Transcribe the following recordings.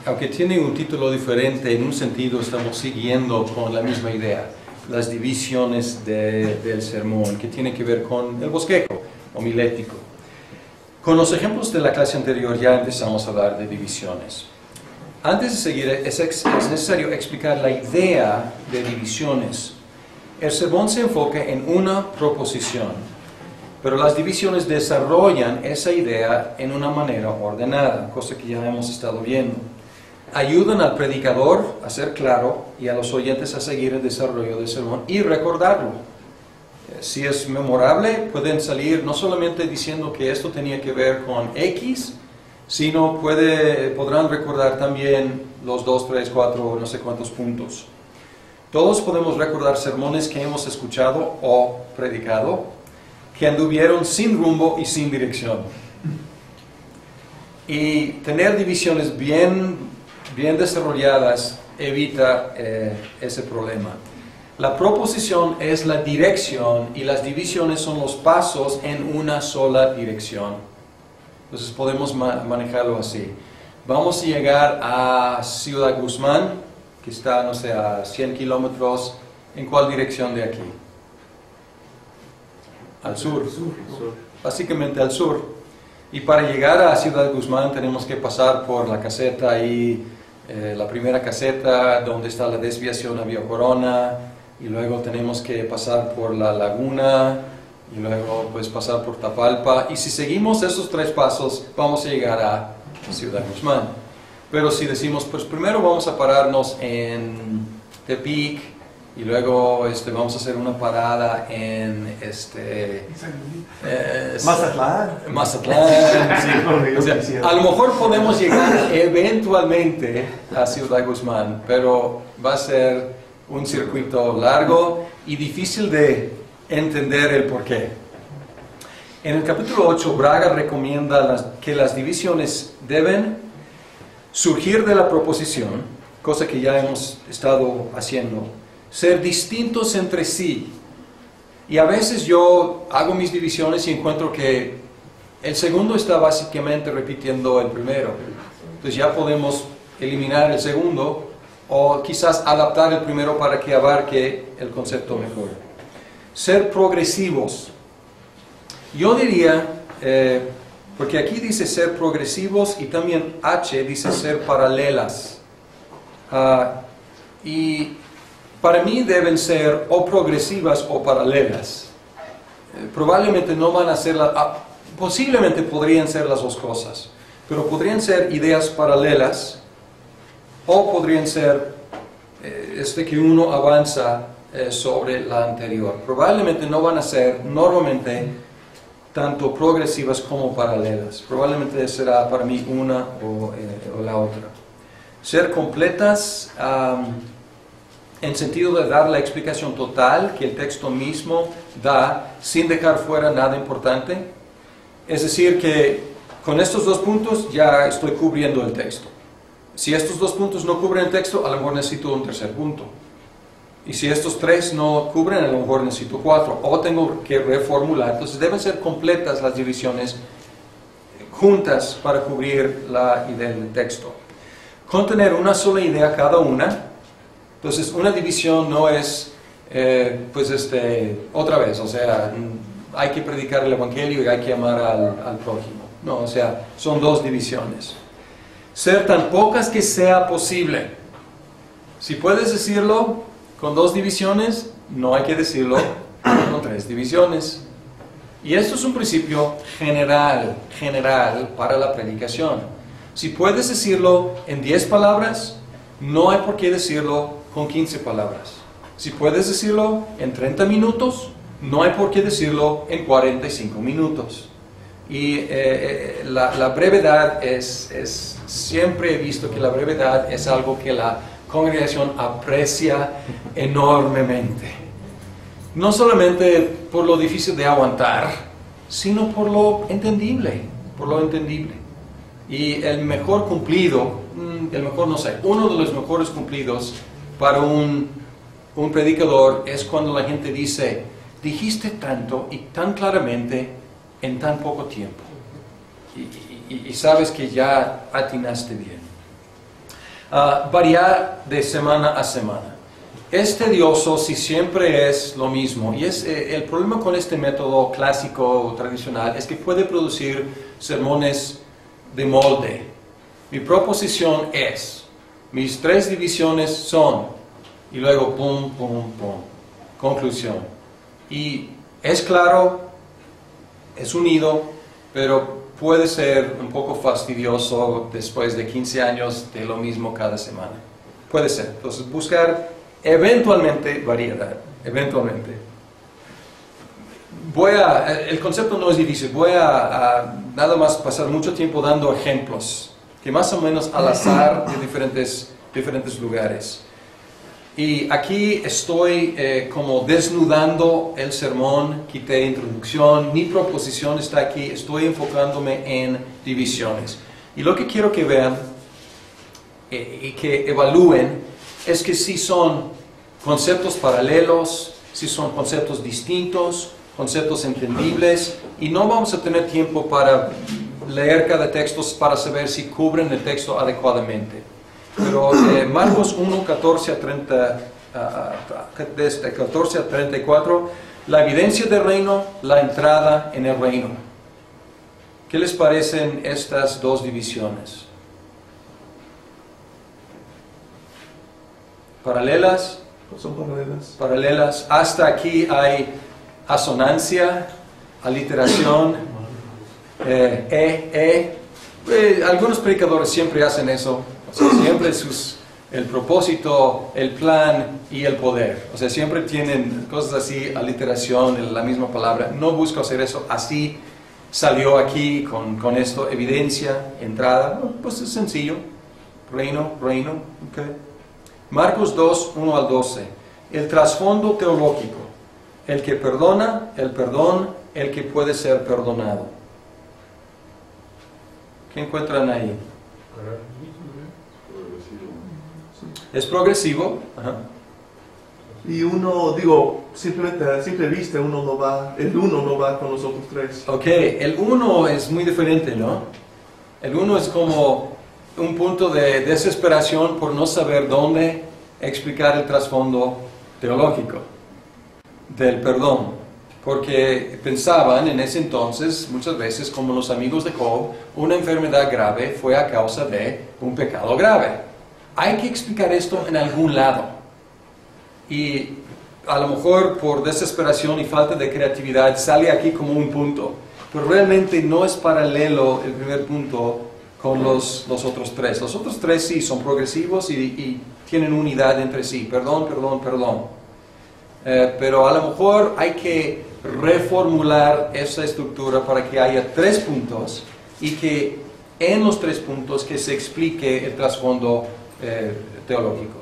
aunque tiene un título diferente, en un sentido estamos siguiendo con la misma idea, las divisiones del sermón, que tiene que ver con el bosquejo homilético. Con los ejemplos de la clase anterior ya empezamos a hablar de divisiones. Antes de seguir, es necesario explicar la idea de divisiones. El sermón se enfoca en una proposición, pero las divisiones desarrollan esa idea en una manera ordenada, cosa que ya hemos estado viendo. Ayudan al predicador a ser claro y a los oyentes a seguir el desarrollo del sermón y recordarlo. Si es memorable, pueden salir no solamente diciendo que esto tenía que ver con X, sino podrán recordar también los 2, 3, 4, no sé cuántos puntos. Todos podemos recordar sermones que hemos escuchado o predicado que anduvieron sin rumbo y sin dirección. Y tener divisiones bien desarrolladas evita ese problema. La proposición es la dirección y las divisiones son los pasos en una sola dirección. Entonces podemos manejarlo así. Vamos a llegar a Ciudad Guzmán, que está, no sé, a 100 kilómetros. ¿En cuál dirección de aquí? Al sur. Básicamente al sur. Y para llegar a Ciudad Guzmán tenemos que pasar por la caseta y la primera caseta donde está la desviación a Vía Corona, y luego tenemos que pasar por la laguna, y luego pues pasar por Tapalpa, y si seguimos esos 3 pasos vamos a llegar a Ciudad Guzmán. Pero si decimos, pues primero vamos a pararnos en Tepic, y luego vamos a hacer una parada en Mazatlán, sí. O sea, a lo mejor podemos llegar eventualmente a Ciudad Guzmán, pero va a ser un circuito largo y difícil de entender el porqué. En el capítulo 8, Braga recomienda que las divisiones deben surgir de la proposición, cosa que ya hemos estado haciendo, ser distintos entre sí. Y a veces yo hago mis divisiones y encuentro que el segundo está básicamente repitiendo el primero. Entonces ya podemos eliminar el segundo o quizás adaptar el primero para que abarque el concepto mejor. Ser progresivos. Yo diría, porque aquí dice ser progresivos y también H dice ser paralelas. Y para mí deben ser o progresivas o paralelas. Probablemente no van a ser posiblemente podrían ser las dos cosas, pero podrían ser ideas paralelas o podrían ser que uno avanza sobre la anterior. Probablemente no van a ser normalmente tanto progresivas como paralelas. Probablemente será para mí una o la otra. Ser completas en sentido de dar la explicación total que el texto mismo da sin dejar fuera nada importante. Es decir, que con estos 2 puntos ya estoy cubriendo el texto. Si estos 2 puntos no cubren el texto, a lo mejor necesito un tercer punto. Y si estos 3 no cubren, a lo mejor necesito 4. O tengo que reformular. Entonces deben ser completas las divisiones juntas para cubrir la idea del texto. Contener una sola idea cada una. Entonces una división no es, otra vez, o sea, hay que predicar el Evangelio y hay que amar al prójimo. No, o sea, son 2 divisiones. Ser tan pocas que sea posible. Si puedes decirlo con 2 divisiones, no hay que decirlo con 3 divisiones. Y esto es un principio general para la predicación. Si puedes decirlo en 10 palabras, no hay por qué decirlo con 15 palabras. Si puedes decirlo en 30 minutos, no hay por qué decirlo en 45 minutos. Y la brevedad siempre he visto que la brevedad es algo que la congregación aprecia enormemente. No solamente por lo difícil de aguantar, sino por lo entendible, Y el mejor cumplido, uno de los mejores cumplidos para un predicador es cuando la gente dice, dijiste tanto y tan claramente en tan poco tiempo. Y sabes que ya atinaste bien. variar de semana a semana. Es tedioso si siempre es lo mismo. Y el problema con este método clásico o tradicional es que puede producir sermones de molde. Mi proposición es, mis 3 divisiones son, y luego pum, pum, pum, conclusión. Y es claro, es unido, pero puede ser un poco fastidioso después de 15 años de lo mismo cada semana. Puede ser. Entonces, buscar eventualmente variedad, eventualmente. El concepto no es difícil, voy a nada más pasar mucho tiempo dando ejemplos, que más o menos al azar de diferentes lugares. Y aquí estoy como desnudando el sermón, quité introducción, mi proposición está aquí, estoy enfocándome en divisiones. Y lo que quiero que vean y que evalúen es que si son conceptos paralelos, si son conceptos distintos, conceptos entendibles, y no vamos a tener tiempo para leer cada texto para saber si cubren el texto adecuadamente. Pero Marcos 1, 14 a 30, desde 14 a 34, la evidencia del reino, la entrada en el reino. ¿Qué les parecen estas 2 divisiones? ¿Paralelas? Son paralelas. Paralelas. Hasta aquí hay asonancia, aliteración, algunos predicadores siempre hacen eso. O sea, siempre el propósito, el plan y el poder. O sea, siempre tienen cosas así, aliteración, la misma palabra. No busco hacer eso. Así salió aquí con esto, evidencia, entrada. Pues es sencillo. Reino. Okay. Marcos 2, 1 al 12. El trasfondo teológico. El que perdona, el perdón, el que puede ser perdonado. ¿Qué encuentran ahí? Es progresivo. Ajá. Y uno, digo, simplemente a simple vista, el uno no va con los otros 3. Ok, el 1 es muy diferente, ¿no? El 1 es como un punto de desesperación por no saber dónde explicar el trasfondo teológico del perdón. Porque pensaban en ese entonces, muchas veces, como los amigos de Job, una enfermedad grave fue a causa de un pecado grave. Hay que explicar esto en algún lado. Y a lo mejor por desesperación y falta de creatividad sale aquí como un punto. Pero realmente no es paralelo el primer punto con los otros 3. Los otros 3 sí son progresivos y tienen unidad entre sí. Perdón. Pero a lo mejor hay que reformular esa estructura para que haya 3 puntos y que en los 3 puntos que se explique el trasfondo teológico.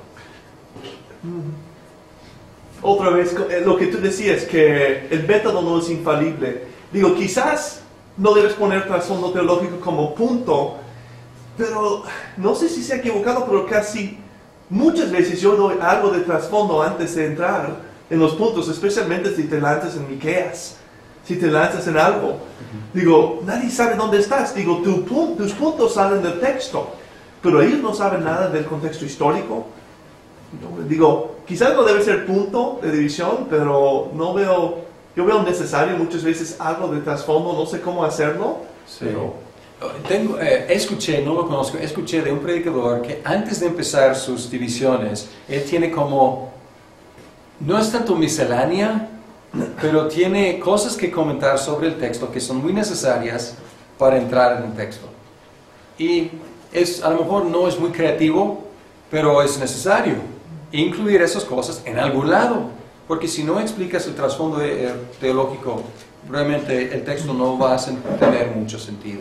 Otra vez, lo que tú decías, que el método no es infalible. Digo, quizás no debes poner trasfondo teológico como punto, pero no sé si se ha equivocado, pero casi muchas veces yo doy algo de trasfondo antes de entrar en los puntos, especialmente si te lanzas en Miqueas, si te lanzas en algo. Digo, nadie sabe dónde estás. Digo, tus puntos salen del texto, pero ellos no saben nada del contexto histórico. Digo, quizás no debe ser punto de división, pero yo veo necesario muchas veces algo de trasfondo, no sé cómo hacerlo. Sí. Pero escuché, no lo conozco, escuché de un predicador que antes de empezar sus divisiones, él tiene como, no es tanto miscelánea, pero tiene cosas que comentar sobre el texto que son muy necesarias para entrar en el texto. Y a lo mejor no es muy creativo, pero es necesario incluir esas cosas en algún lado, porque si no explicas el trasfondo teológico, realmente el texto no va a tener mucho sentido.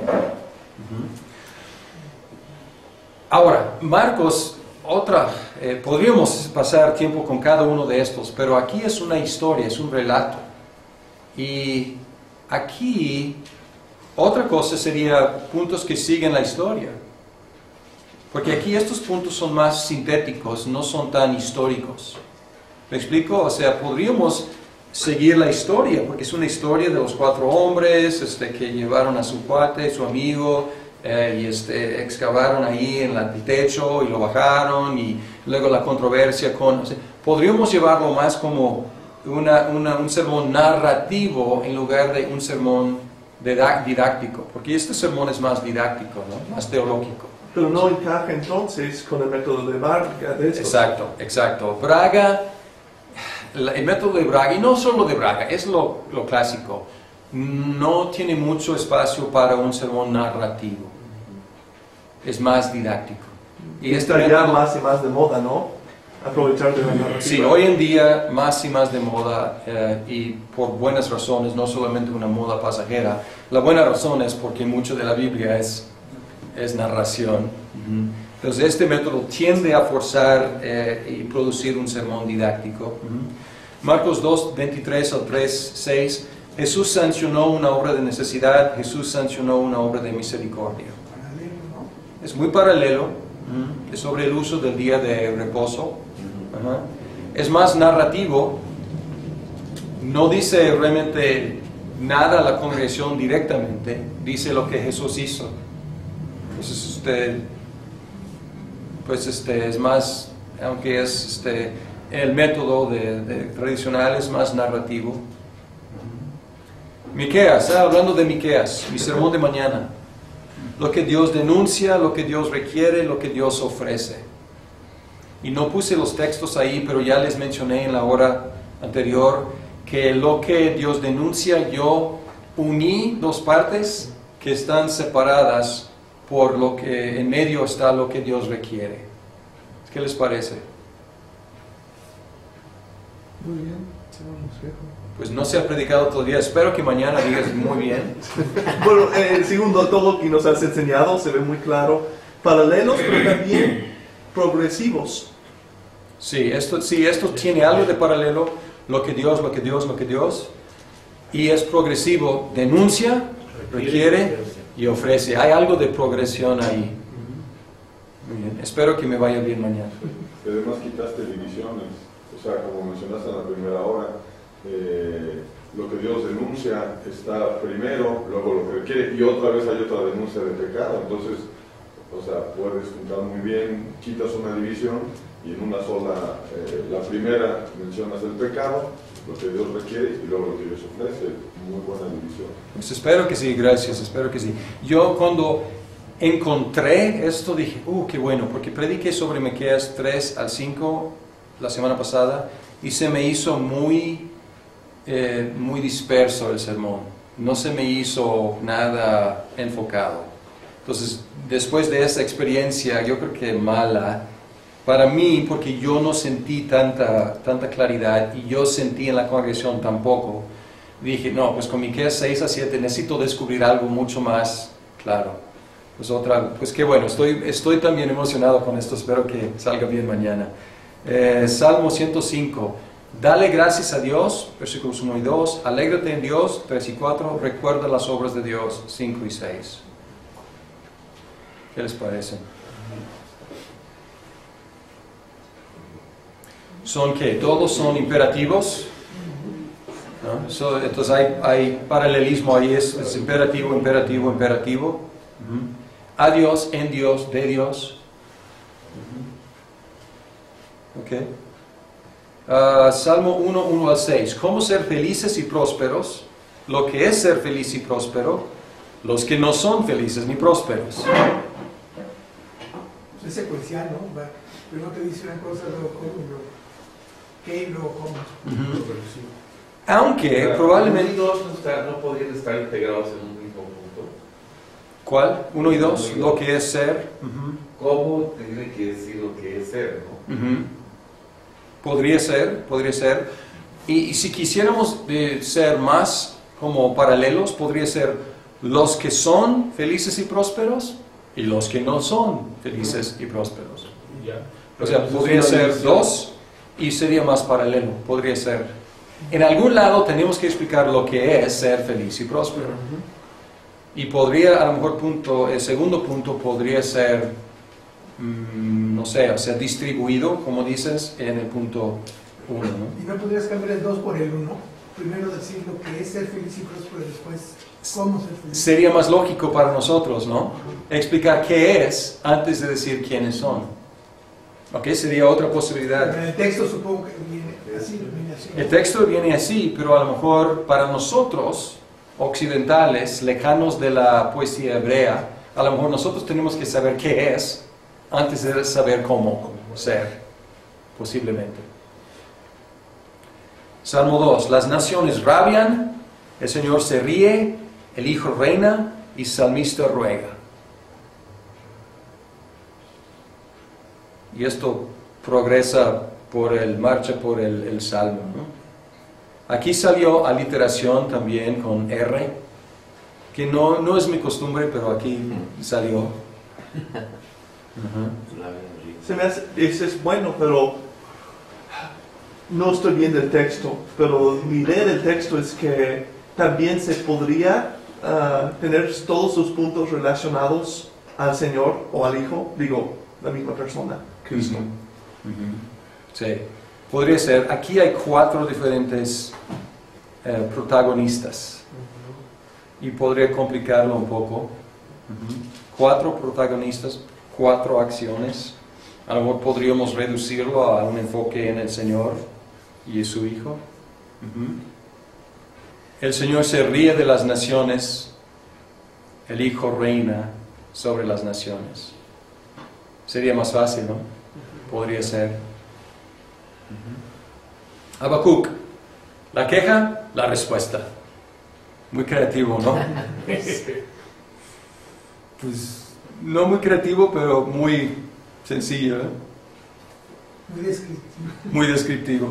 Ahora, Marcos, podríamos pasar tiempo con cada uno de estos, pero aquí es una historia, es un relato. Y aquí, otra cosa sería puntos que siguen la historia. Porque aquí estos puntos son más sintéticos, no son tan históricos. ¿Me explico? O sea, podríamos seguir la historia, porque es una historia de los 4 hombres que llevaron a su cuate, su amigo, y excavaron ahí en el techo y lo bajaron, y luego la controversia con... o sea, podríamos llevarlo más como un sermón narrativo en lugar de un sermón didáctico, porque este sermón es más didáctico, ¿no? Más teológico. Pero no encaja entonces con el método de Braga de esto. Exacto, exacto. Braga, el método de Braga, y no solo de Braga, es lo clásico, no tiene mucho espacio para un sermón narrativo. Es más didáctico. Y está ya más y más de moda, ¿no? Aprovechar de la narrativa. Sí, hoy en día más y más de moda, y por buenas razones, no solamente una moda pasajera. La buena razón es porque mucho de la Biblia es narración. Entonces este método tiende a forzar y producir un sermón didáctico. Marcos 2, 23 al 3, 6. Jesús sancionó una obra de necesidad, Jesús sancionó una obra de misericordia. Es muy paralelo, es sobre el uso del día de reposo. Es más narrativo, no dice realmente nada a la congregación directamente, dice lo que Jesús hizo. Entonces, es más, aunque es el método tradicional es más narrativo. Miqueas, hablando de Miqueas, mi sermón de mañana. Lo que Dios denuncia, lo que Dios requiere, lo que Dios ofrece. Y no puse los textos ahí, pero ya les mencioné en la hora anterior que lo que Dios denuncia, yo uní dos partes que están separadas por lo que en medio está lo que Dios requiere. ¿Qué les parece? Muy bien, vamos, viejo. Pues no se ha predicado todavía, espero que mañana digas muy bien. Bueno, segundo todo que nos has enseñado se ve muy claro, paralelos pero también progresivos. Sí, esto tiene algo de paralelo, lo que Dios, y es progresivo, denuncia, requiere y ofrece. Hay algo de progresión ahí. Muy bien, espero que me vaya bien mañana. Además quitaste divisiones, o sea, como mencionaste en la primera hora, lo que Dios denuncia está primero, luego lo que requiere, y otra vez hay otra denuncia de pecado. Entonces, o sea, puedes juntar muy bien, quitas una división y en una sola, la primera mencionas el pecado, lo que Dios requiere y luego lo que Dios ofrece. Muy buena división. Pues espero que sí, gracias, espero que sí. Yo cuando encontré esto dije, qué bueno, porque prediqué sobre Miqueas 3 al 5 la semana pasada y se me hizo muy disperso el sermón, no se me hizo nada enfocado. Entonces, después de esa experiencia, yo creo que mala, para mí, porque yo no sentí tanta claridad y yo sentí en la congregación tampoco, dije, no, pues con Miqueas 6 a 7 necesito descubrir algo mucho más claro. Pues qué bueno, estoy también emocionado con esto, espero que salga bien mañana. Salmo 105. Dale gracias a Dios, versículos 1 y 2, alégrate en Dios, 3 y 4, recuerda las obras de Dios, 5 y 6. ¿Qué les parece? ¿Son qué? ¿Todos son imperativos? ¿No? Entonces hay paralelismo ahí, es imperativo, imperativo, imperativo. A Dios, en Dios, de Dios. Ok. Salmo 1, 1 al 6. ¿Cómo ser felices y prósperos? Lo que es ser feliz y próspero. Los que no son felices ni prósperos. Es secuencial, ¿no? Primero te dice una cosa, luego qué y luego cómo. Aunque probablemente... no podrían estar integrados en un mismo punto. ¿Cuál? 1 y 2. Lo que es ser. ¿Cómo tiene que decir lo que es ser, no? Podría ser. Y si quisiéramos ser más como paralelos, podría ser los que son felices y prósperos y los que no son felices y prósperos. O sea, podría ser dos y sería más paralelo, podría ser. En algún lado tenemos que explicar lo que es ser feliz y próspero. Y podría, a lo mejor, el segundo punto podría ser... no sé, o sea, distribuido, como dices, en el punto 1, ¿no? ¿Y no podrías cambiar el 2 por el 1? primero decir lo que es ser feliz y próspero y después cómo ser feliz. Sería más lógico para nosotros, ¿no? Explicar qué es antes de decir quiénes son. ¿Ok? Sería otra posibilidad. Pero el texto supongo que viene así, viene así. El texto viene así, pero a lo mejor para nosotros, occidentales, lejanos de la poesía hebrea, a lo mejor nosotros tenemos que saber qué es antes de saber cómo ser, posiblemente. Salmo 2. Las naciones rabian, el Señor se ríe, el Hijo reina y salmista ruega. Y esto progresa marcha por el Salmo, ¿no? Aquí salió aliteración también con R, que no es mi costumbre, pero aquí salió. Se me hace, eso es bueno, pero no estoy viendo el texto, pero mi idea del texto es que también se podría tener todos sus puntos relacionados al Señor o al Hijo, digo, la misma persona, Cristo. Sí, podría ser. Aquí hay 4 diferentes protagonistas y podría complicarlo un poco. 4 protagonistas, 4 acciones. A lo mejor podríamos reducirlo a un enfoque en el Señor y su Hijo. El Señor se ríe de las naciones, el Hijo reina sobre las naciones. Sería más fácil, ¿no? Podría ser. Habacuc, la queja, la respuesta. Muy creativo, ¿no? Pues no muy creativo, pero muy sencillo, ¿eh? Muy descriptivo. Muy descriptivo.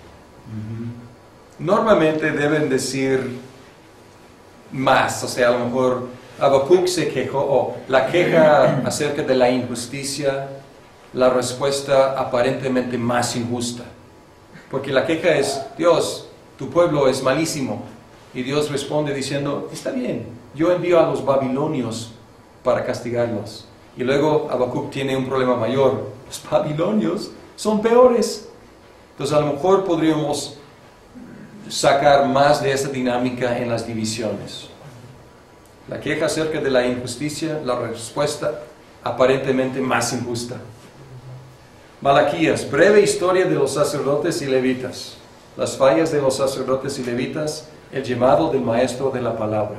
Normalmente deben decir más, o sea, a lo mejor Habacuc se quejó, o la queja acerca de la injusticia, la respuesta aparentemente más injusta. Porque la queja es, Dios, tu pueblo es malísimo. Y Dios responde diciendo, está bien, yo envío a los babilonios para castigarlos. Y luego Habacuc tiene un problema mayor, los babilonios son peores. Entonces a lo mejor podríamos sacar más de esa dinámica en las divisiones. La queja acerca de la injusticia, la respuesta aparentemente más injusta. Malaquías, breve historia de los sacerdotes y levitas, las fallas de los sacerdotes y levitas, el llamado del maestro de la palabra.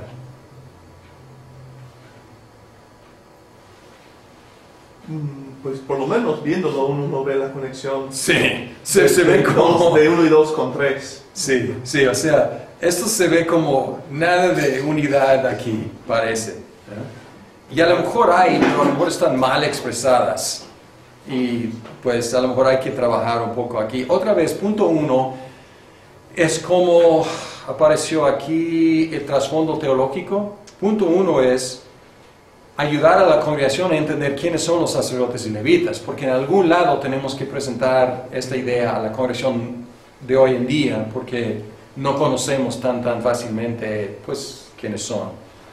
Pues por lo menos viéndolo uno ve la conexión. Sí, se ve como... De 1 y 2 con 3. Sí, sí, o sea, esto se ve como nada de unidad aquí, parece. ¿Eh? Y a lo mejor hay, pero a lo mejor están mal expresadas. Y pues a lo mejor hay que trabajar un poco aquí. Otra vez, punto 1, es como apareció aquí el trasfondo teológico. Punto 1 es ayudar a la congregación a entender quiénes son los sacerdotes y levitas, porque en algún lado tenemos que presentar esta idea a la congregación de hoy en día, porque no conocemos tan fácilmente pues quiénes son.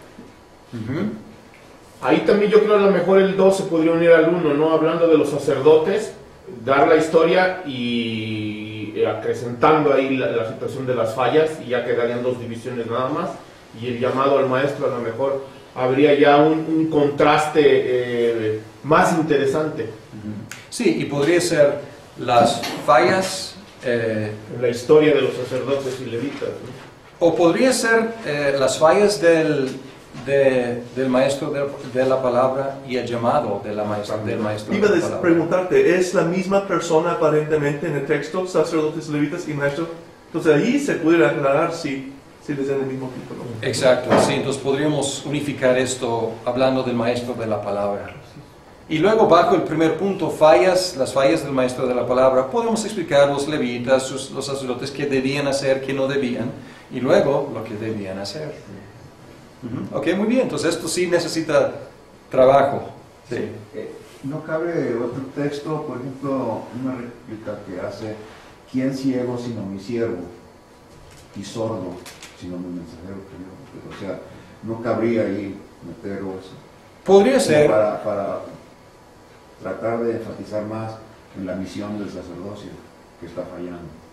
Ahí también yo creo a lo mejor el 2 se podría unir al 1, ¿no? Hablando de los sacerdotes, dar la historia y acrecentando ahí la situación de las fallas, y ya quedarían 2 divisiones nada más, y el llamado al maestro a lo mejor habría ya un contraste más interesante. Sí, y podría ser las fallas... en la historia de los sacerdotes y levitas, ¿no? O podría ser las fallas del maestro de la palabra y el llamado del maestro de la palabra. Preguntarte, ¿es la misma persona aparentemente en el texto, sacerdotes, levitas y maestro? Entonces ahí se pudiera aclarar si les dan el mismo título. Exacto, sí, entonces podríamos unificar esto hablando del maestro de la palabra. Y luego bajo el primer punto, las fallas del maestro de la palabra, podemos explicar los levitas, los sacerdotes, qué debían hacer, qué no debían, y luego lo que debían hacer. Ok, muy bien, entonces esto sí necesita trabajo. Sí. ¿No cabe otro texto, por ejemplo, una réplica que hace, ¿quién ciego sino mi siervo? Y sordo sino mi mensajero? O sea, no cabría ahí meter eso. Podría ser. Para tratar de enfatizar más en la misión del sacerdocio que está fallando.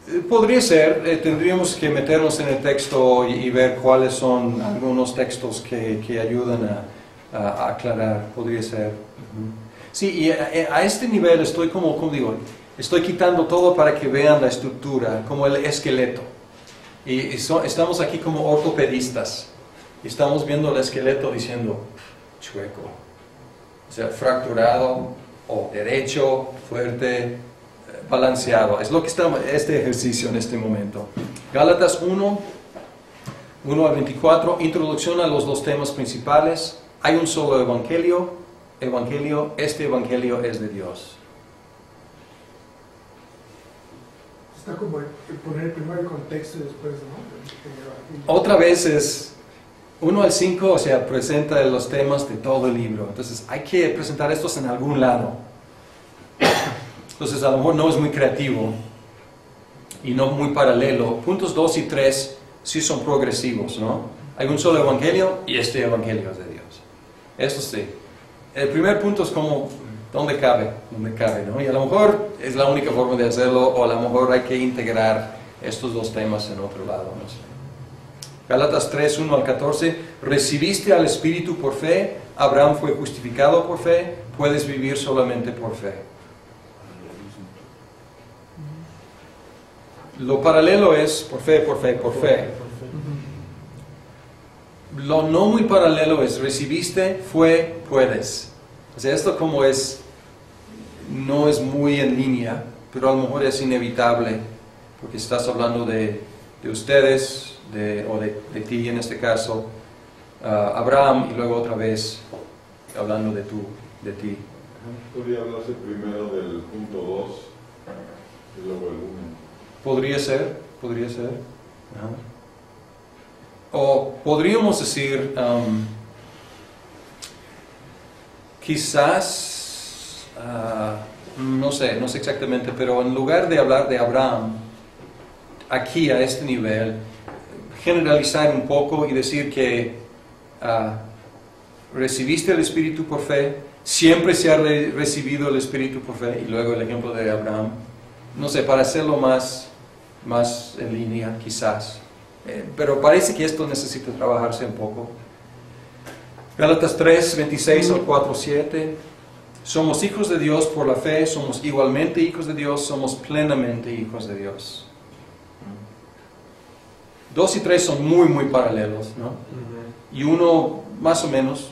Podría ser, tendríamos que meternos en el texto y ver cuáles son algunos textos que ayudan a aclarar, podría ser. Sí, y a este nivel estoy como digo, estoy quitando todo para que vean la estructura, como el esqueleto. Y estamos aquí como ortopedistas, y estamos viendo el esqueleto diciendo, chueco, o sea, fracturado, o derecho, fuerte, balanceado. Es lo que está este ejercicio en este momento. Gálatas 1 al 24, introducción a los dos temas principales. Hay un solo evangelio, este evangelio es de Dios. Está como poner primero el contexto y después, ¿no? Otra vez es 1 al 5, o sea, presenta los temas de todo el libro. Entonces hay que presentar estos en algún lado. Entonces a lo mejor no es muy creativo y no muy paralelo. Puntos 2 y 3 sí son progresivos, ¿no? Hay un solo evangelio y este evangelio es de Dios. Eso sí. El primer punto es como, ¿dónde cabe, ¿no? Y a lo mejor es la única forma de hacerlo, o a lo mejor hay que integrar estos dos temas en otro lado, no sé. Gálatas 3, 1 al 14, recibiste al Espíritu por fe, Abraham fue justificado por fe, puedes vivir solamente por fe. Lo paralelo es por fe, por fe, por fe. Lo no muy paralelo es recibiste, fue, puedes. O sea, esto como es, no es muy en línea, pero a lo mejor es inevitable, porque estás hablando de ustedes, o de ti en este caso, Abraham, y luego otra vez hablando de ti. Podría hablarse primero del punto 2 y luego el 1. Podría ser. Ajá. O podríamos decir, quizás, no sé exactamente, pero en lugar de hablar de Abraham, aquí a este nivel, generalizar un poco y decir que recibiste el Espíritu por fe, siempre se ha recibido el Espíritu por fe, y luego el ejemplo de Abraham, no sé, para hacerlo más en línea quizás, pero parece que esto necesita trabajarse un poco. Gálatas 3, 26 al 4, 7, somos hijos de Dios por la fe, somos igualmente hijos de Dios, somos plenamente hijos de Dios. 2 y 3 son muy, muy paralelos, ¿no? Y 1 más o menos.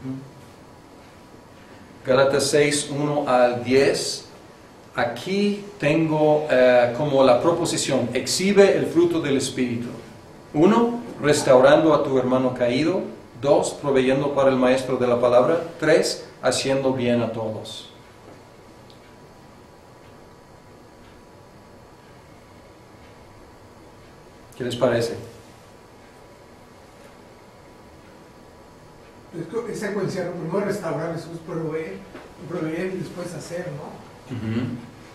Gálatas 6, 1 al 10. Aquí tengo como la proposición, exhibe el fruto del Espíritu. 1, restaurando a tu hermano caído. 2, proveyendo para el maestro de la palabra. 3, haciendo bien a todos. ¿Qué les parece? Es secuencial, primero restaurar, después proveer y después hacer, ¿no?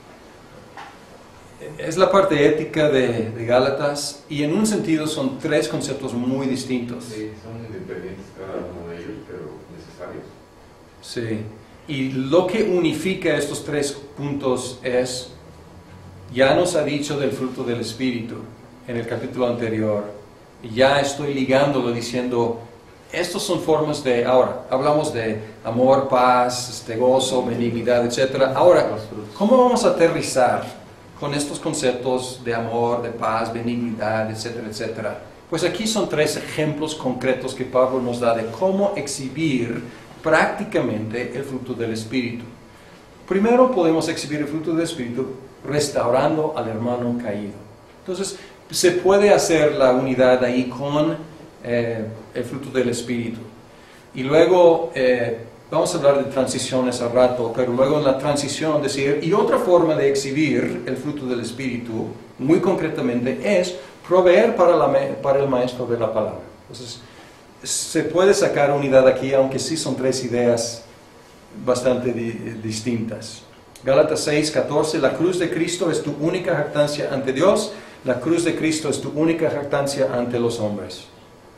Es la parte ética de Gálatas, y en un sentido son 3 conceptos muy distintos. Sí, son independientes cada uno de ellos, pero necesarios. Sí, y lo que unifica estos 3 puntos es, ya nos ha dicho del fruto del Espíritu en el capítulo anterior, y ya estoy ligándolo diciendo, estos son formas de, ahora, hablamos de amor, paz, gozo, benignidad, etc. Ahora, ¿cómo vamos a aterrizar con estos conceptos de amor, de paz, benignidad, etcétera, etcétera? Pues aquí son 3 ejemplos concretos que Pablo nos da de cómo exhibir prácticamente el fruto del Espíritu. Primero podemos exhibir el fruto del Espíritu restaurando al hermano caído. Entonces, se puede hacer la unidad ahí con el fruto del Espíritu. Y luego, vamos a hablar de transiciones al rato, pero luego en la transición decir, y otra forma de exhibir el fruto del Espíritu, muy concretamente, es proveer para el maestro de la palabra. Entonces, se puede sacar unidad aquí, aunque sí son 3 ideas bastante distintas. Gálatas 6, 14, la cruz de Cristo es tu única jactancia ante Dios, la cruz de Cristo es tu única jactancia ante los hombres.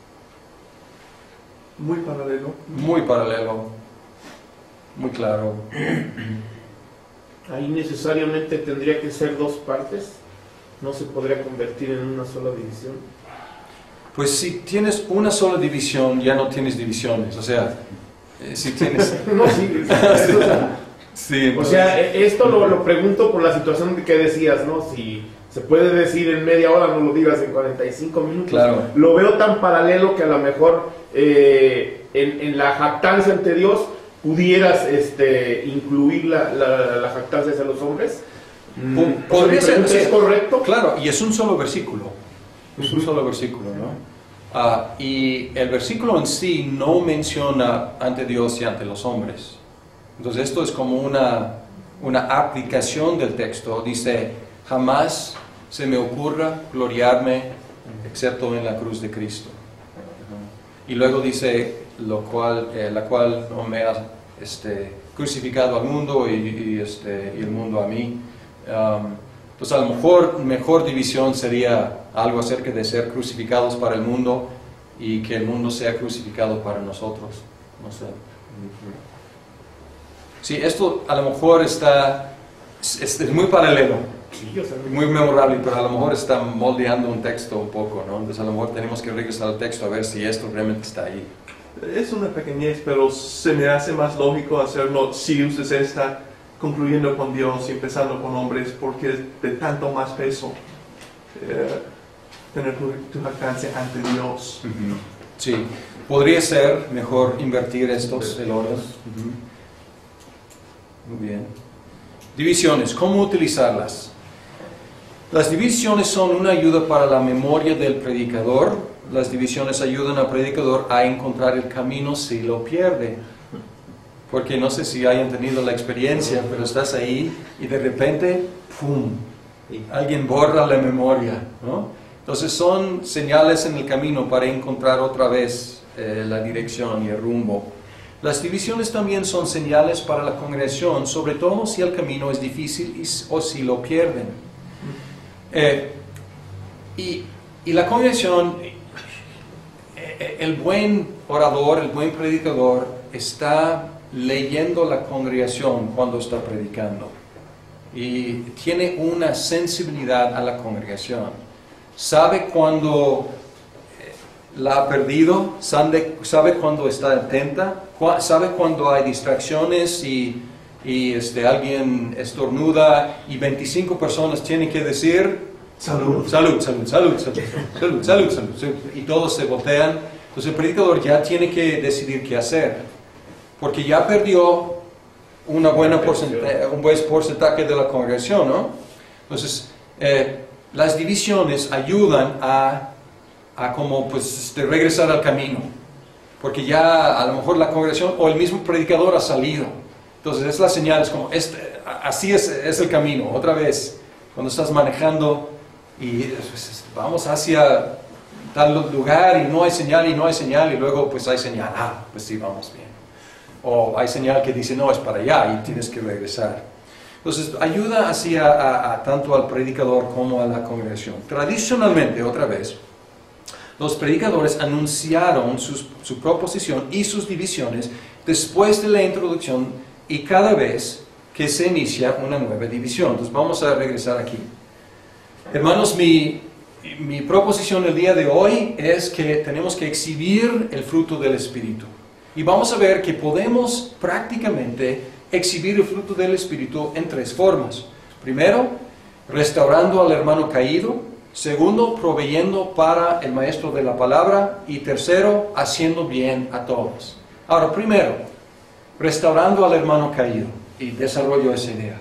Muy paralelo. Muy paralelo, muy claro. Ahí necesariamente tendría que ser 2 partes. ¿no se podría convertir en una sola división? Pues si tienes una sola división, ya no tienes divisiones. O sea, si tienes... No, sí, eso, Sí, o sea, esto lo pregunto por la situación que decías, ¿no? Si se puede decir en media hora, no lo digas en 45 minutos. Claro. Lo veo tan paralelo que a lo mejor en la jactancia ante Dios pudieras incluir la jactancia hacia los hombres. Podría ser, ¿Es correcto? Claro, y es un solo versículo. Es un solo versículo, ¿no? Y el versículo en sí no menciona ante Dios y ante los hombres. Entonces esto es como una aplicación del texto. Dice, jamás se me ocurra gloriarme excepto en la cruz de Cristo. Y luego dice, la cual no me ha crucificado al mundo y el mundo a mí. Entonces a lo mejor división sería algo acerca de ser crucificados para el mundo y que el mundo sea crucificado para nosotros. No sé. Sí, esto a lo mejor es muy paralelo, Sí, o sea, muy memorable, pero a lo mejor está moldeando un texto un poco, ¿no? Entonces a lo mejor tenemos que regresar al texto a ver si esto realmente está ahí. Es una pequeñez, pero se me hace más lógico hacerlo si usted está concluyendo con Dios y empezando con hombres, porque es de tanto más peso tener tu jactancia ante Dios. Sí, podría ser mejor invertir estos valores. Muy bien. Divisiones, ¿cómo utilizarlas? Las divisiones son una ayuda para la memoria del predicador. Las divisiones ayudan al predicador a encontrar el camino si lo pierde. Porque no sé si hayan tenido la experiencia, pero estás ahí y de repente, ¡pum!, alguien borra la memoria, ¿no? Entonces son señales en el camino para encontrar otra vez la dirección y el rumbo. Las divisiones también son señales para la congregación, sobre todo si el camino es difícil o si lo pierden. Y la congregación, el buen orador, el buen predicador, está leyendo la congregación cuando está predicando. Y tiene una sensibilidad a la congregación. Sabe cuando la ha perdido, sabe cuando está atenta, sabe cuando hay distracciones y alguien estornuda y 25 personas tienen que decir salud, salud, salud, salud, salud, salud, salud, salud, y todos se voltean. Entonces el predicador ya tiene que decidir qué hacer, porque ya perdió un buen porcentaje de la congregación, ¿no? Entonces las divisiones ayudan a como pues regresar al camino, porque ya a lo mejor la congregación o el mismo predicador ha salido. Entonces es la señal, es como así es el camino. Otra vez, cuando estás manejando y vamos hacia tal lugar y no hay señal y luego pues hay señal, pues sí, vamos bien. O hay señal que dice no, es para allá y tienes que regresar. Entonces ayuda así tanto al predicador como a la congregación. Tradicionalmente, otra vez, los predicadores anunciaron su proposición y sus divisiones después de la introducción y cada vez que se inicia una nueva división. Entonces vamos a regresar aquí. Hermanos, mi proposición el día de hoy es que tenemos que exhibir el fruto del Espíritu. Y vamos a ver que podemos prácticamente exhibir el fruto del Espíritu en tres formas. Primero, restaurando al hermano caído. Segundo, proveyendo para el maestro de la palabra. Y tercero, haciendo bien a todos. Ahora, primero, restaurando al hermano caído. Y desarrollo esa idea.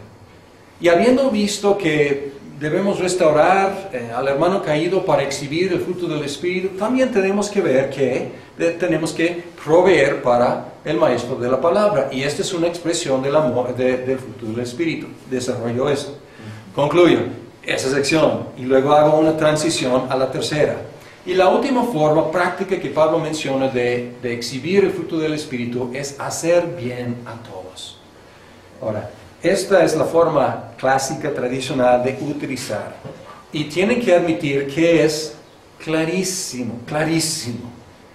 Y habiendo visto que debemos restaurar al hermano caído para exhibir el fruto del Espíritu, también tenemos que ver que tenemos que proveer para el maestro de la palabra. Y esta es una expresión del amor, del fruto del Espíritu. Desarrollo eso. Concluyo esa sección y luego hago una transición a la tercera. Y la última forma práctica que Pablo menciona de exhibir el fruto del Espíritu es hacer bien a todos. Ahora, esta es la forma clásica, tradicional de utilizar. Y tienen que admitir que es clarísimo, clarísimo.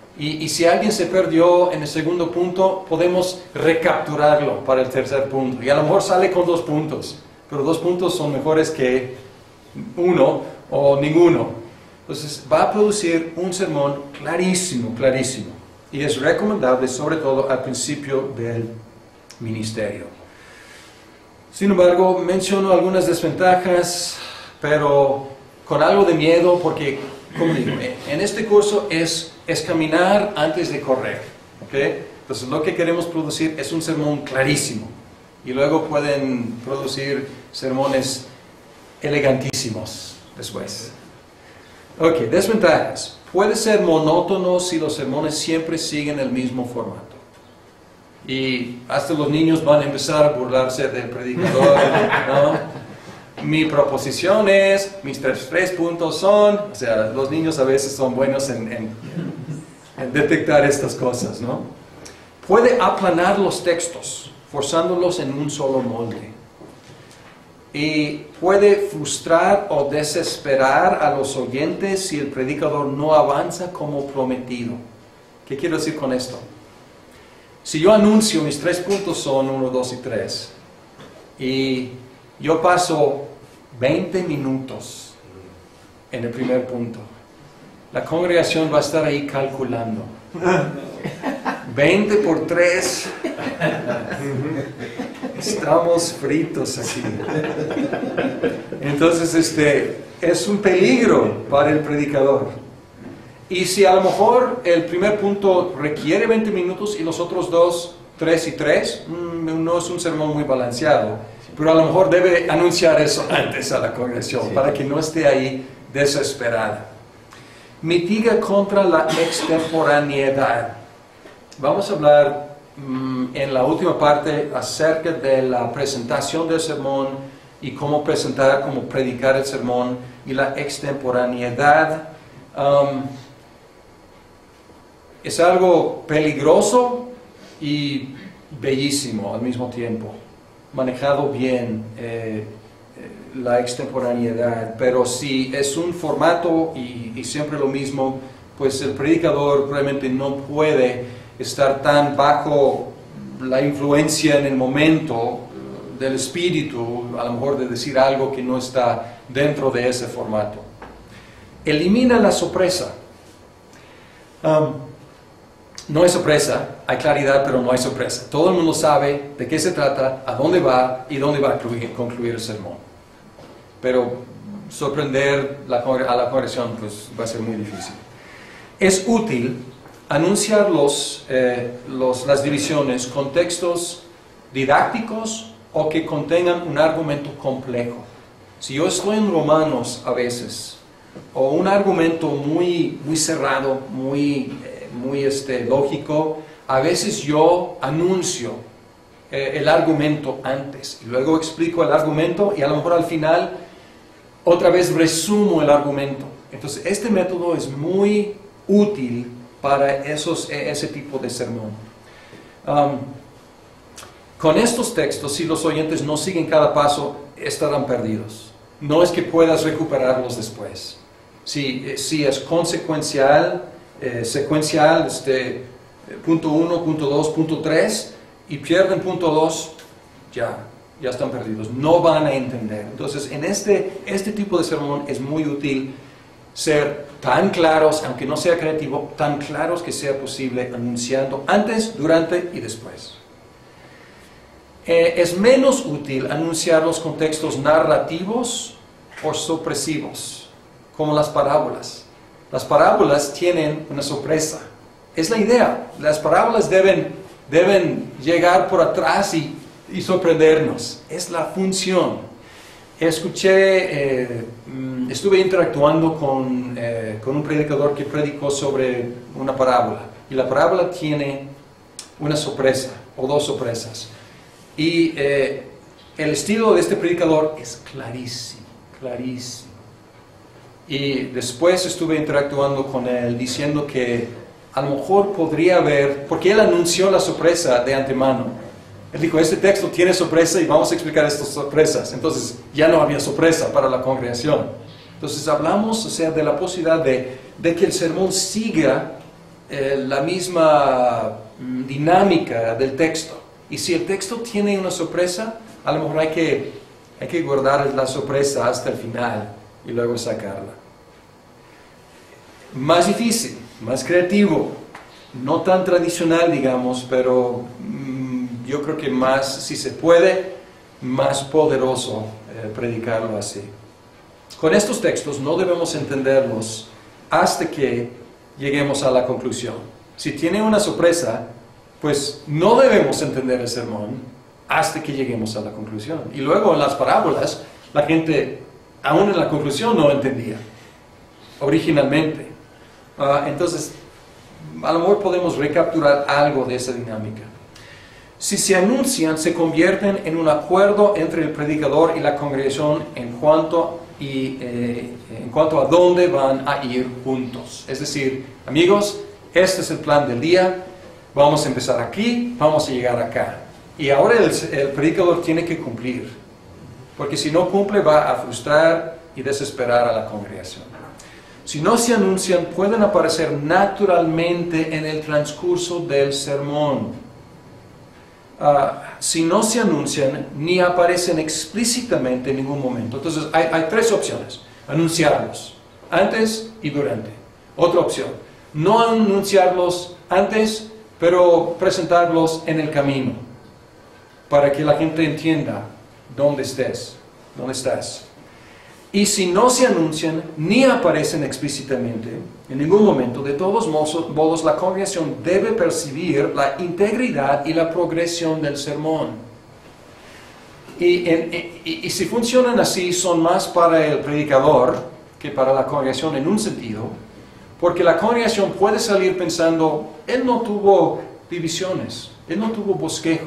Y si alguien se perdió en el segundo punto, podemos recapturarlo para el tercer punto. Y a lo mejor sale con 2 puntos, pero 2 puntos son mejores que uno o ninguno. Entonces va a producir un sermón clarísimo, clarísimo. Y es recomendable sobre todo al principio del ministerio. Sin embargo, menciono algunas desventajas, pero con algo de miedo porque, como digo, en este curso es caminar antes de correr. ¿Okay? Entonces lo que queremos producir es un sermón clarísimo. Y luego pueden producir sermones elegantísimos después. Ok, desventajas. Puede ser monótono si los sermones siempre siguen el mismo formato. Y hasta los niños van a empezar a burlarse del predicador, ¿no? Mi proposición es, mis tres puntos son, o sea, los niños a veces son buenos en detectar estas cosas, ¿no? Puede aplanar los textos, forzándolos en un solo molde. Y puede frustrar o desesperar a los oyentes si el predicador no avanza como prometido. ¿Qué quiero decir con esto? Si yo anuncio, mis 3 puntos son 1, 2 y 3, y yo paso 20 minutos en el primer punto, la congregación va a estar ahí calculando. 20 por 3. Estamos fritos aquí. Entonces, es un peligro para el predicador. Y si a lo mejor el primer punto requiere 20 minutos y los otros 2, 3 y 3, no es un sermón muy balanceado. Pero a lo mejor debe anunciar eso antes a la congregación, sí, para que no esté ahí desesperada. Mitiga contra la extemporaneidad. Vamos a hablar en la última parte acerca de la presentación del sermón y cómo presentar, cómo predicar el sermón y la extemporaneidad. Es algo peligroso y bellísimo al mismo tiempo, manejado bien la extemporaneidad, pero si es un formato y siempre lo mismo, pues el predicador realmente no puede estar tan bajo la influencia en el momento del espíritu, a lo mejor de decir algo que no está dentro de ese formato. Elimina la sorpresa. No hay sorpresa, hay claridad, pero no hay sorpresa. Todo el mundo sabe de qué se trata, a dónde va y dónde va a concluir el sermón. Pero sorprender a la congregación pues, va a ser muy difícil. Es útil anunciar las divisiones con textos didácticos o que contengan un argumento complejo. Si yo estoy en Romanos a veces, o un argumento muy cerrado, muy lógico, a veces yo anuncio el argumento antes y luego explico el argumento y a lo mejor al final otra vez resumo el argumento. Entonces este método es muy útil para ese tipo de sermón. Con estos textos, si los oyentes no siguen cada paso, estarán perdidos. No es que puedas recuperarlos después. Si es consecuencial, secuencial, punto 1, punto 2, punto 3, y pierden punto 2, ya están perdidos, no van a entender. Entonces, en este tipo de sermón es muy útil ser tan claros, aunque no sea creativo, tan claros que sea posible, anunciando antes, durante y después. Es menos útil anunciar los contextos narrativos o sorpresivos, como las parábolas. Las parábolas tienen una sorpresa. Es la idea. Las parábolas deben llegar por atrás y sorprendernos. Es la función. Estuve interactuando con un predicador que predicó sobre una parábola. Y la parábola tiene una sorpresa o 2 sorpresas. Y el estilo de este predicador es clarísimo, clarísimo. Y después estuve interactuando con él diciendo que a lo mejor podría haber, porque él anunció la sorpresa de antemano. Él dijo, este texto tiene sorpresa y vamos a explicar estas sorpresas. Entonces ya no había sorpresa para la congregación. Entonces hablamos, de la posibilidad de que el sermón siga la misma dinámica del texto. Y si el texto tiene una sorpresa, a lo mejor hay que guardar la sorpresa hasta el final. y luego sacarla. Más difícil, más creativo, no tan tradicional, digamos, pero yo creo que más, si se puede, más poderoso predicarlo así. Con estos textos no debemos entenderlos hasta que lleguemos a la conclusión. Si tiene una sorpresa, pues no debemos entender el sermón hasta que lleguemos a la conclusión. Y luego en las parábolas, la gente, aún en la conclusión, no entendía originalmente. Entonces, a lo mejor podemos recapturar algo de esa dinámica. Si se anuncian, se convierten en un acuerdo entre el predicador y la congregación en cuanto a dónde van a ir juntos. Es decir, amigos, este es el plan del día, vamos a empezar aquí, vamos a llegar acá. Y ahora el predicador tiene que cumplir, porque si no cumple va a frustrar y desesperar a la congregación. Si no se anuncian, pueden aparecer naturalmente en el transcurso del sermón. Si no se anuncian, ni aparecen explícitamente en ningún momento. Entonces hay tres opciones: anunciarlos antes y durante. Otra opción: no anunciarlos antes, pero presentarlos en el camino, para que la gente entienda dónde estás. Y si no se anuncian ni aparecen explícitamente en ningún momento, de todos modos la congregación debe percibir la integridad y la progresión del sermón. Y si funcionan así, son más para el predicador que para la congregación en un sentido, porque la congregación puede salir pensando: él no tuvo divisiones, él no tuvo bosquejo,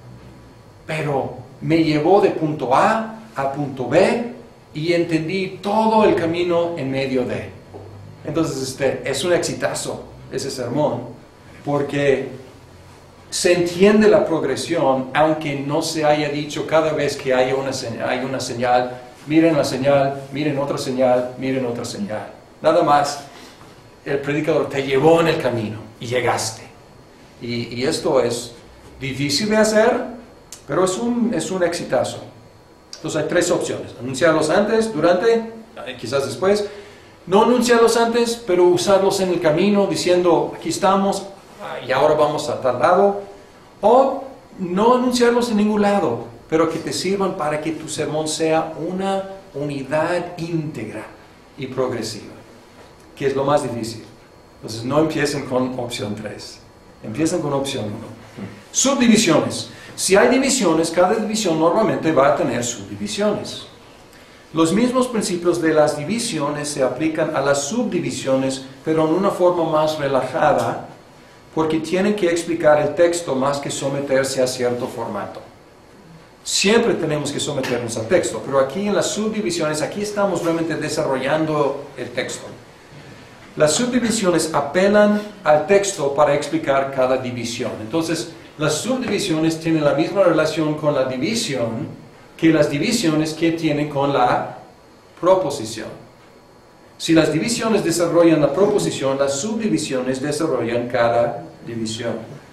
pero me llevó de punto A a punto B y entendí todo el camino en medio de. Entonces es un exitazo ese sermón, porque se entiende la progresión, aunque no se haya dicho cada vez que hay una señal, miren la señal, miren otra señal, miren otra señal. Nada más, el predicador te llevó en el camino y llegaste. Y esto es difícil de hacer, pero es un exitazo. Entonces hay tres opciones: anunciarlos antes, durante, quizás después. No anunciarlos antes, pero usarlos en el camino, diciendo: aquí estamos y ahora vamos a tal lado. O no anunciarlos en ningún lado, pero que te sirvan para que tu sermón sea una unidad íntegra y progresiva, que es lo más difícil. Entonces no empiecen con opción 3, empiecen con opción 1. Subdivisiones. Si hay divisiones, cada división normalmente va a tener subdivisiones. Los mismos principios de las divisiones se aplican a las subdivisiones, pero en una forma más relajada, porque tienen que explicar el texto más que someterse a cierto formato. Siempre tenemos que someternos al texto, pero aquí en las subdivisiones, aquí estamos realmente desarrollando el texto. Las subdivisiones apelan al texto para explicar cada división. Entonces, las subdivisiones tienen la misma relación con la división que las divisiones que tienen con la proposición. Si las divisiones desarrollan la proposición, las subdivisiones desarrollan cada división.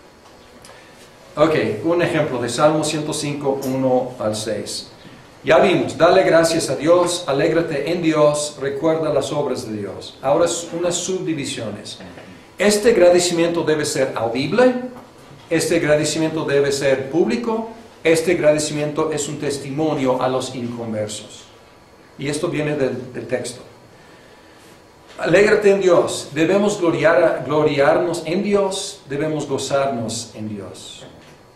Ok, un ejemplo de Salmo 105, 1 al 6. Ya vimos: dale gracias a Dios, alégrate en Dios, recuerda las obras de Dios. Ahora unas subdivisiones. Este agradecimiento debe ser audible. Este agradecimiento debe ser público. Este agradecimiento es un testimonio a los inconversos. Y esto viene del texto. Alégrate en Dios. Debemos gloriarnos en Dios. Debemos gozarnos en Dios.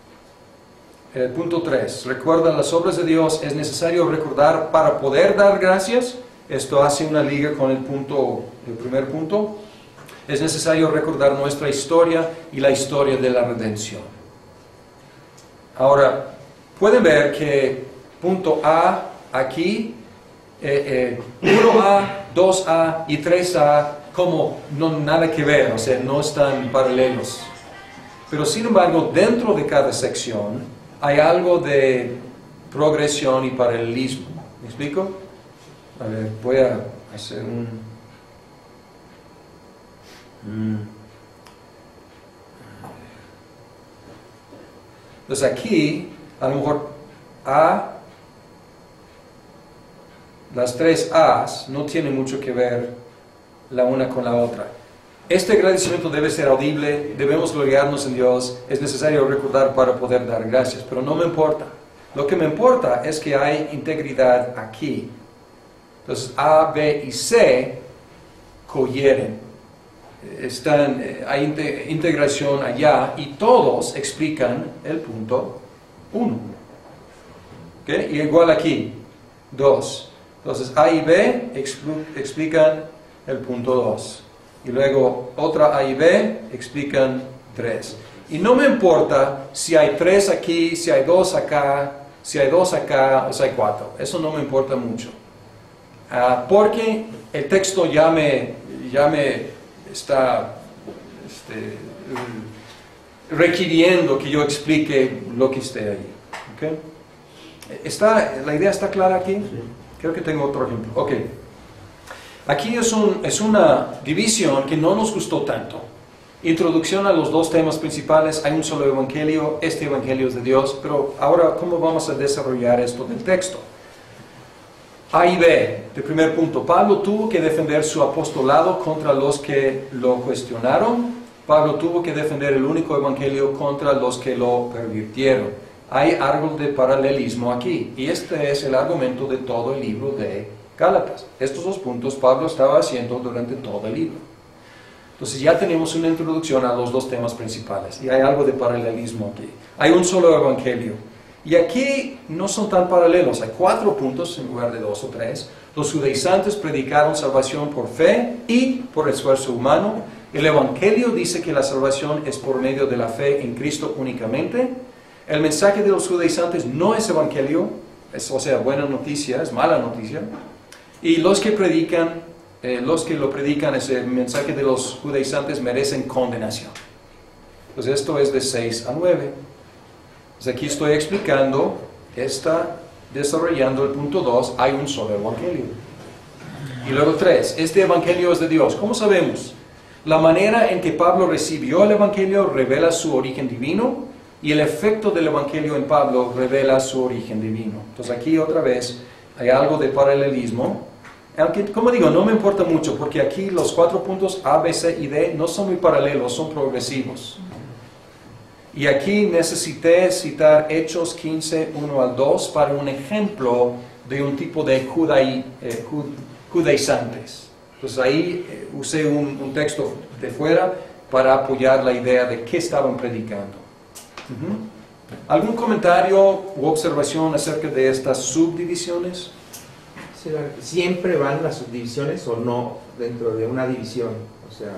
Punto 3. Recuerda las obras de Dios. Es necesario recordar para poder dar gracias. Esto hace una liga con el primer punto. Es necesario recordar nuestra historia y la historia de la redención. Ahora, pueden ver que punto A aquí, 1A, 2A y 3A, como no nada que ver, o sea, no están paralelos. Pero sin embargo, dentro de cada sección hay algo de progresión y paralelismo. ¿Me explico? A ver, voy a hacer un... Entonces aquí, a lo mejor A las tres A's no tienen mucho que ver la una con la otra. Este agradecimiento debe ser audible, debemos gloriarnos en Dios, es necesario recordar para poder dar gracias, pero no me importa. Lo que me importa es que hay integridad aquí. Entonces A, B y C cohieren. Hay integración allá y todos explican el punto 1. ¿Okay? Y igual aquí, 2. Entonces A y B explican el punto 2. Y luego otra A y B explican 3. Y no me importa si hay 3 aquí, si hay 2 acá, si hay 2 acá, o si hay 4. Eso no me importa mucho. Porque el texto ya me está requiriendo que yo explique lo que esté ahí. ¿Okay? ¿La idea está clara aquí? Sí. Creo que tengo otro ejemplo. Ok. Aquí es una división que no nos gustó tanto. Introducción a los dos temas principales. Hay un solo evangelio. Este evangelio es de Dios. Pero ahora, ¿cómo vamos a desarrollar esto del texto? A y B, de primer punto. Pablo tuvo que defender su apostolado contra los que lo cuestionaron. Pablo tuvo que defender el único evangelio contra los que lo pervirtieron. Hay algo de paralelismo aquí. Y este es el argumento de todo el libro de Gálatas. Estos dos puntos Pablo estaba haciendo durante todo el libro. Entonces ya tenemos una introducción a los dos temas principales. Y hay algo de paralelismo aquí. Hay un solo evangelio. Y aquí no son tan paralelos, hay 4 puntos en lugar de 2 o 3. Los judaizantes predicaron salvación por fe y por esfuerzo humano. El evangelio dice que la salvación es por medio de la fe en Cristo únicamente. El mensaje de los judaizantes no es evangelio, o sea, buena noticia, es mala noticia. Y los que lo predican, ese mensaje de los judaizantes merecen condenación. Pues esto es de 6 a 9. Pues aquí estoy explicando, desarrollando el punto 2, hay un solo evangelio. Y luego 3, este evangelio es de Dios. ¿Cómo sabemos? La manera en que Pablo recibió el evangelio revela su origen divino y el efecto del evangelio en Pablo revela su origen divino. Entonces aquí otra vez hay algo de paralelismo. Aunque, como digo, no me importa mucho porque aquí los 4 puntos A, B, C y D no son muy paralelos, son progresivos. Y aquí necesité citar Hechos 15, 1 al 2 para un ejemplo de un tipo de judaizantes. Entonces ahí usé un texto de fuera para apoyar la idea de qué estaban predicando. ¿Algún comentario u observación acerca de estas subdivisiones? ¿Siempre van las subdivisiones o no dentro de una división? O sea...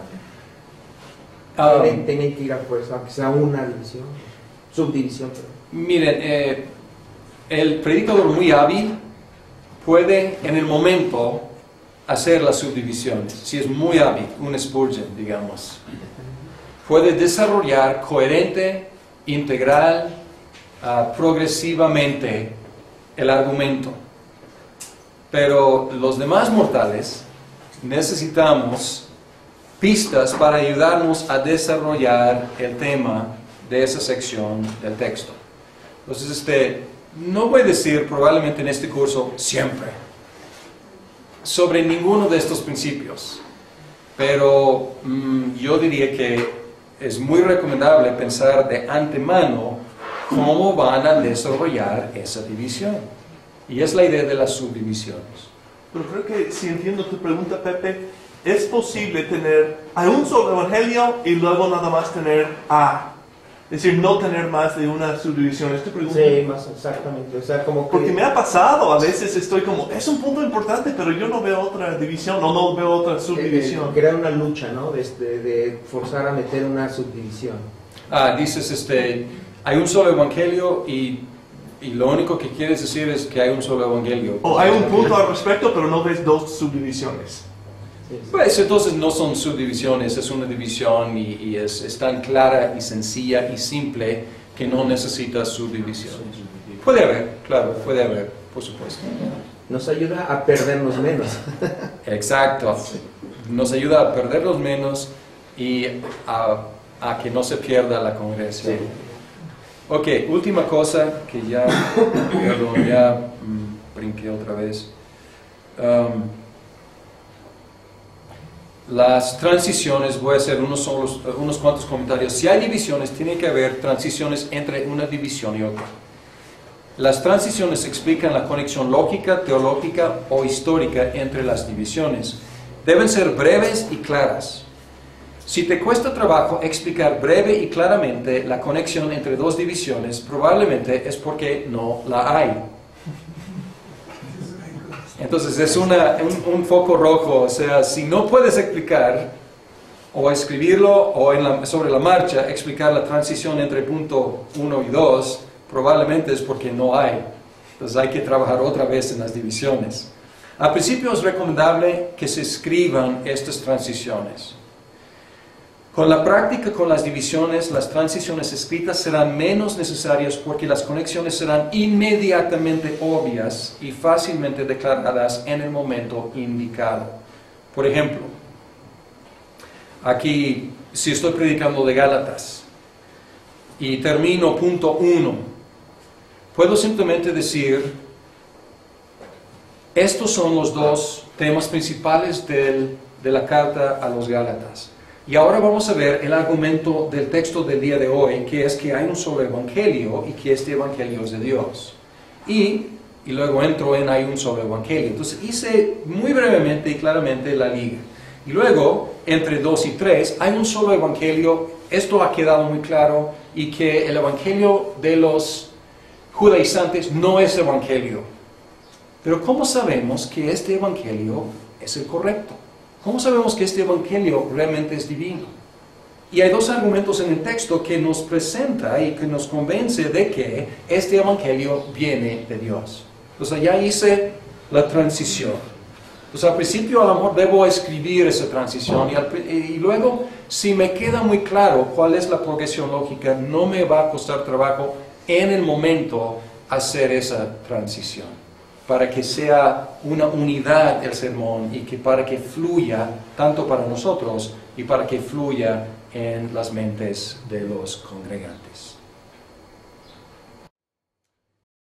tienen que ir a fuerza, aunque sea una división, subdivisión. Miren, el predicador muy hábil puede en el momento hacer las subdivisiones, si es muy hábil, un Spurgeon, digamos. Puede desarrollar coherente, integral, progresivamente el argumento. Pero los demás mortales necesitamos pistas para ayudarnos a desarrollar el tema de esa sección del texto. Entonces, no voy a decir probablemente en este curso siempre sobre ninguno de estos principios, pero yo diría que es muy recomendable pensar de antemano cómo van a desarrollar esa división. Y es la idea de las subdivisiones. Pero creo que si entiendo tu pregunta, Pepe, es posible tener a un solo evangelio y luego nada más tener A. Es decir, no tener más de una subdivisión. ¿Es tu pregunta? Sí, más exactamente. O sea, como que... Porque me ha pasado, a veces estoy como, es un punto importante, pero yo no veo otra división o no veo otra subdivisión. Crear una lucha, ¿no? De forzar a meter una subdivisión. Dices, hay un solo evangelio y lo único que quieres decir es que hay un solo evangelio. O hay un punto al respecto, pero no ves 2 subdivisiones. Pues entonces no son subdivisiones, es una división y es tan clara y sencilla y simple que no necesita subdivisiones. Puede haber, claro, puede haber, por supuesto. Nos ayuda a perdernos menos. Exacto, nos ayuda a perdernos menos y a que no se pierda la congregación. Sí. Ok, última cosa que ya brinqué otra vez. Las transiciones, voy a hacer unos cuantos comentarios. Si hay divisiones, tiene que haber transiciones entre una división y otra. Las transiciones explican la conexión lógica, teológica o histórica entre las divisiones. Deben ser breves y claras. Si te cuesta trabajo explicar breve y claramente la conexión entre dos divisiones, probablemente es porque no la hay. Entonces es un foco rojo, o sea, si no puedes explicar o escribirlo o sobre la marcha explicar la transición entre punto 1 y 2, probablemente es porque no hay. Entonces hay que trabajar otra vez en las divisiones. Al principio es recomendable que se escriban estas transiciones. Con la práctica con las divisiones, las transiciones escritas serán menos necesarias porque las conexiones serán inmediatamente obvias y fácilmente declaradas en el momento indicado. Por ejemplo, aquí, si estoy predicando de Gálatas y termino punto 1, puedo simplemente decir, estos son los dos temas principales de la carta a los Gálatas. Y ahora vamos a ver el argumento del texto del día de hoy, que es que hay un solo evangelio y que este evangelio es de Dios. Y luego entro en hay un solo evangelio. Entonces hice muy brevemente y claramente la liga. Y luego, entre 2 y 3, hay un solo evangelio. Esto ha quedado muy claro y que el evangelio de los judaizantes no es evangelio. Pero ¿cómo sabemos que este evangelio es el correcto? ¿Cómo sabemos que este evangelio realmente es divino? Y hay dos argumentos en el texto que nos presenta y que nos convence de que este evangelio viene de Dios. Entonces ya hice la transición. Entonces al principio a lo mejor debo escribir esa transición y luego si me queda muy claro cuál es la progresión lógica, no me va a costar trabajo en el momento hacer esa transición, para que sea una unidad el sermón y que para que fluya tanto para nosotros y para que fluya en las mentes de los congregantes.